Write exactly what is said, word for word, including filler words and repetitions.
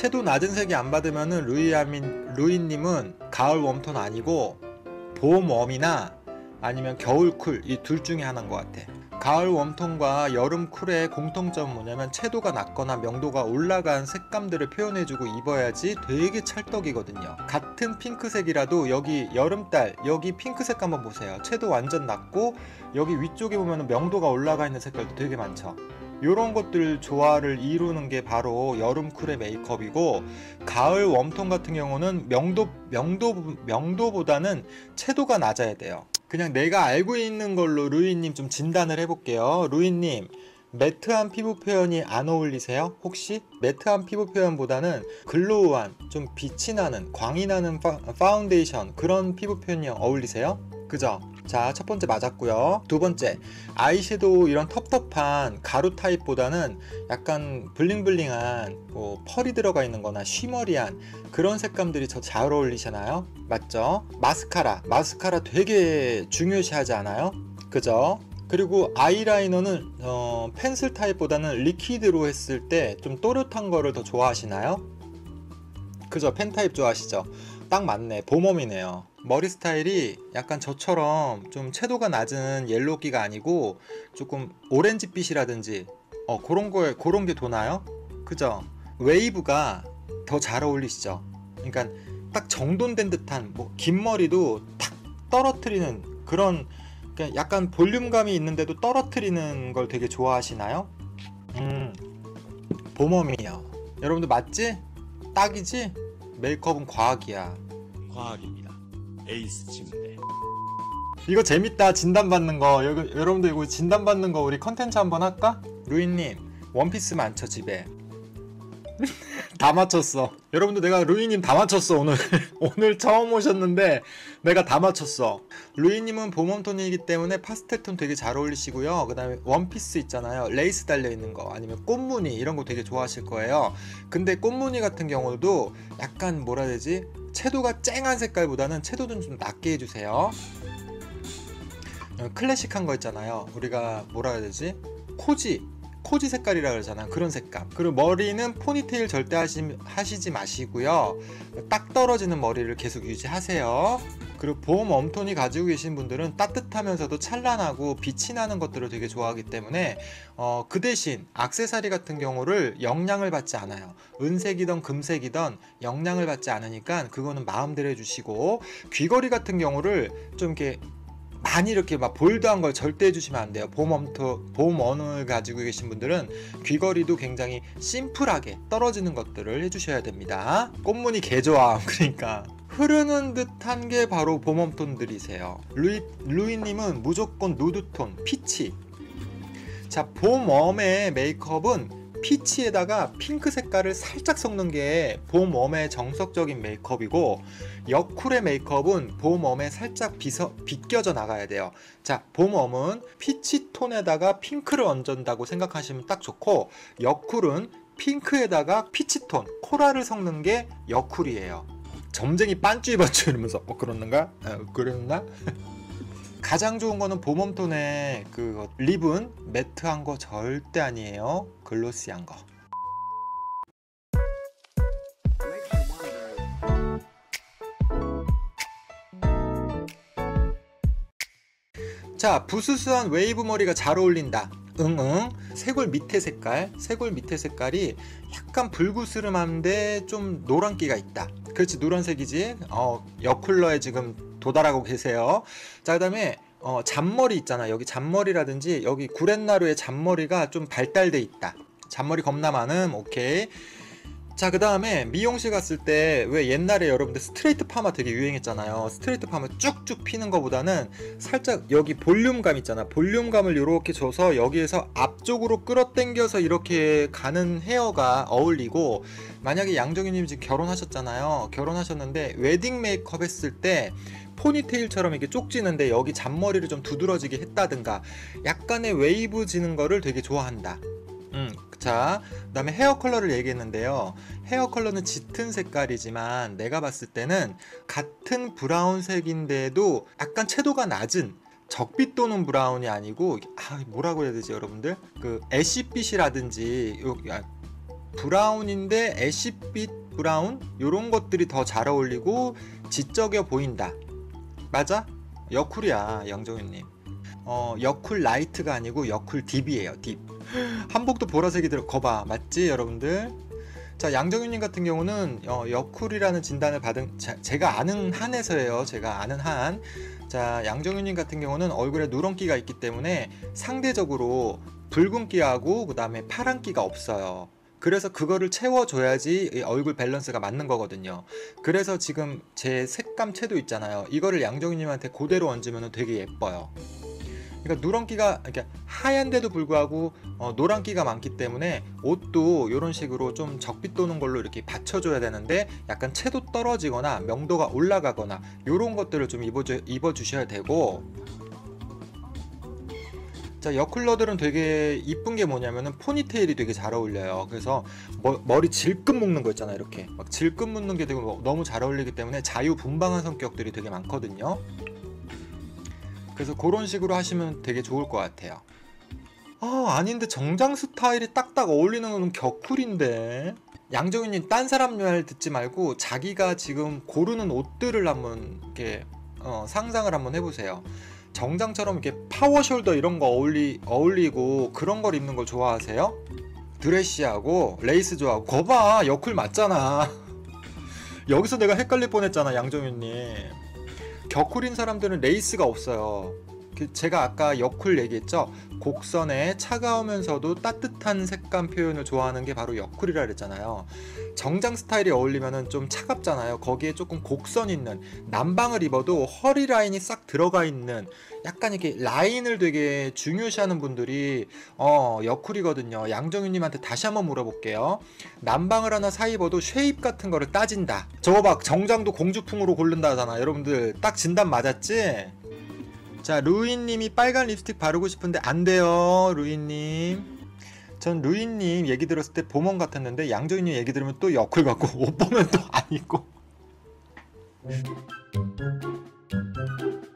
채도 낮은 색이 안 받으면은 루이아민 루이님은 가을 웜톤 아니고 봄 웜이나 아니면 겨울 쿨, 이 둘 중에 하나인 것 같아. 가을 웜톤과 여름 쿨의 공통점은 뭐냐면 채도가 낮거나 명도가 올라간 색감들을 표현해주고 입어야지 되게 찰떡이거든요. 같은 핑크색이라도 여기 여름달 여기 핑크색 한번 보세요. 채도 완전 낮고 여기 위쪽에 보면 명도가 올라가 있는 색깔도 되게 많죠. 요런 것들 조화를 이루는 게 바로 여름 쿨의 메이크업이고, 가을 웜톤 같은 경우는 명도, 명도, 명도보다는 채도가 낮아야 돼요. 그냥 내가 알고 있는 걸로 루이님 좀 진단을 해볼게요. 루이님, 매트한 피부 표현이 안 어울리세요? 혹시? 매트한 피부 표현보다는 글로우한, 좀 빛이 나는, 광이 나는 파, 파운데이션, 그런 피부 표현이 어울리세요? 그죠? 자, 첫 번째 맞았고요. 두 번째, 아이섀도우 이런 텁텁한 가루 타입보다는 약간 블링블링한 뭐 펄이 들어가 있는 거나 쉬머리한 그런 색감들이 더 잘 어울리시나요? 맞죠? 마스카라, 마스카라 되게 중요시 하지 않아요? 그죠? 그리고 아이라이너는 어, 펜슬 타입보다는 리퀴드로 했을 때 좀 또렷한 거를 더 좋아하시나요? 그죠? 펜 타입 좋아하시죠? 딱 맞네. 봄웜이네요. 머리 스타일이 약간 저처럼 좀 채도가 낮은 옐로우기가 아니고 조금 오렌지빛이라든지 어 그런 거에 그런 게 도나요? 그죠? 웨이브가 더 잘 어울리시죠? 그러니까 딱 정돈된 듯한 뭐 긴 머리도 탁 떨어뜨리는 그런, 그러니까 약간 볼륨감이 있는데도 떨어뜨리는 걸 되게 좋아하시나요? 음, 봄웜이에요. 여러분들 맞지? 딱이지? 메이크업은 과학이야. 과학입니다. 에이스 침대. 이거 재밌다. 진단받는 거. 여기, 여러분들 이거 진단받는 거 우리 컨텐츠 한번 할까? 루이님 원피스 많죠 집에? 다 맞췄어. 여러분들 내가 루이님 다 맞췄어 오늘. 오늘 처음 오셨는데 내가 다 맞췄어. 루이님은 봄웜톤이기 때문에 파스텔톤 되게 잘 어울리시고요. 그 다음에 원피스 있잖아요. 레이스 달려있는 거 아니면 꽃무늬 이런 거 되게 좋아하실 거예요. 근데 꽃무늬 같은 경우도 약간 뭐라 해야 되지? 채도가 쨍한 색깔보다는 채도는 좀 낮게 해주세요. 클래식한 거 있잖아요. 우리가 뭐라 해야 되지? 코지 코지 색깔이라 그러잖아. 그런 색감. 그리고 머리는 포니테일 절대 하시, 하시지 마시고요. 딱 떨어지는 머리를 계속 유지하세요. 그리고 봄 웜톤이 가지고 계신 분들은 따뜻하면서도 찬란하고 빛이 나는 것들을 되게 좋아하기 때문에 어, 그 대신 액세서리 같은 경우를 영향을 받지 않아요. 은색이든 금색이든 영향을 받지 않으니까 그거는 마음대로 해주시고, 귀걸이 같은 경우를 좀 이렇게 많이 이렇게 막 볼드한 걸 절대 해주시면 안 돼요. 봄 웜톤, 봄 웜을 가지고 계신 분들은 귀걸이도 굉장히 심플하게 떨어지는 것들을 해주셔야 됩니다. 꽃무늬 개좋아. 그러니까 흐르는 듯한 게 바로 봄 웜톤들이세요. 루이, 루이님은 무조건 누드톤, 피치. 자, 봄 웜의 메이크업은 피치에다가 핑크 색깔을 살짝 섞는 게 봄 웜의 정석적인 메이크업이고, 여쿨의 메이크업은 봄 웜에 살짝 비서, 비껴져 나가야 돼요. 자, 봄 웜은 피치 톤에다가 핑크를 얹는다고 생각하시면 딱 좋고, 여쿨은 핑크에다가 피치톤, 코랄을 섞는 게 여쿨이에요. 점쟁이 빤쭈 입었죠 이러면서 어 그러는가? 어, 그랬나? 가장 좋은 거는 봄웜톤의 그 립은 매트한 거 절대 아니에요. 글로시한 거. 자, 부스스한 웨이브 머리가 잘 어울린다. 응응. 쇄골 밑에 색깔, 쇄골 밑에 색깔이 약간 불구스름한데 좀 노란기가 있다. 그렇지, 노란색이지. 어, 여쿨러에 지금 도달하고 계세요. 자, 그 다음에 어, 잔머리 있잖아. 여기 잔머리라든지 여기 구렛나루의 잔머리가 좀 발달돼 있다. 잔머리 겁나 많음. 오케이. 자, 그 다음에 미용실 갔을 때 왜 옛날에 여러분들 스트레이트 파마 되게 유행했잖아요. 스트레이트 파마 쭉쭉 피는 거보다는 살짝 여기 볼륨감 있잖아. 볼륨감을 이렇게 줘서 여기에서 앞쪽으로 끌어당겨서 이렇게 가는 헤어가 어울리고, 만약에 양정희님 지금 결혼하셨잖아요. 결혼하셨는데 웨딩 메이크업 했을 때 포니테일처럼 이렇게 쪽지는데 여기 잔머리를 좀 두드러지게 했다든가 약간의 웨이브 지는 거를 되게 좋아한다. 음, 자, 그 다음에 헤어 컬러를 얘기했는데요. 헤어 컬러는 짙은 색깔이지만 내가 봤을 때는 같은 브라운색인데도 약간 채도가 낮은 적빛 도는 브라운이 아니고, 아, 뭐라고 해야 되지 여러분들? 그 애쉬빛이라든지 요, 브라운인데 애쉬빛 브라운 요런 것들이 더 잘 어울리고 지적여 보인다. 맞아? 여쿨이야 양정윤님. 어 여쿨 라이트가 아니고 여쿨 딥이에요. 딥. 한복도 보라색이 들어. 거봐 맞지 여러분들? 자 양정윤님 같은 경우는 어, 여쿨이라는 진단을 받은 자, 제가 아는 한에서예요. 제가 아는 한. 자 양정윤님 같은 경우는 얼굴에 누런기가 있기 때문에 상대적으로 붉은기하고 그 다음에 파란기가 없어요. 그래서 그거를 채워줘야지 얼굴 밸런스가 맞는 거거든요. 그래서 지금 제 색감채도 있잖아요. 이거를 양정윤님한테 그대로 얹으면 되게 예뻐요. 그러니까 누런기가 이렇게 하얀데도 불구하고 어, 노란기가 많기 때문에 옷도 이런 식으로 좀 적빛 도는 걸로 이렇게 받쳐줘야 되는데 약간 채도 떨어지거나 명도가 올라가거나 이런 것들을 좀 입어주, 입어주셔야 되고. 자 여쿨러들은 되게 이쁜 게 뭐냐면은 포니테일이 되게 잘 어울려요. 그래서 머, 머리 질끈 묶는 거 있잖아요. 이렇게 막 질끈 묶는 게 되게 너무 잘 어울리기 때문에 자유분방한 성격들이 되게 많거든요. 그래서 그런 식으로 하시면 되게 좋을 것 같아요. 아 아닌데 정장 스타일이 딱딱 어울리는 건 격쿨인데. 양정윤님 딴 사람 말 듣지 말고 자기가 지금 고르는 옷들을 한번 이렇게 어, 상상을 한번 해보세요. 정장처럼 이렇게 파워숄더 이런 거 어울리, 어울리고 그런 걸 입는 걸 좋아하세요? 드레시하고 레이스 좋아하고. 거봐 여쿨 맞잖아. 여기서 내가 헷갈릴 뻔했잖아 양정윤님. 격쿨인 사람들은 레이스가 없어요. 제가 아까 여쿨 얘기했죠. 곡선에 차가우면서도 따뜻한 색감 표현을 좋아하는 게 바로 여쿨이라 그랬잖아요. 정장 스타일이 어울리면은 좀 차갑잖아요. 거기에 조금 곡선 있는 남방을 입어도 허리 라인이 싹 들어가 있는 약간 이렇게 라인을 되게 중요시하는 분들이 어 여쿨이거든요. 양정윤님한테 다시 한번 물어볼게요. 남방을 하나 사 입어도 쉐입 같은 거를 따진다. 저거 막 정장도 공주풍으로 고른다 하잖아. 여러분들 딱 진단 맞았지? 자 루이님이 빨간 립스틱 바르고 싶은데 안 돼요 루이님. 전 루이님 얘기 들었을 때 봄원 같았는데 양정윤님 얘기 들으면 또 여쿨 같고 옷 보면 또 아니고.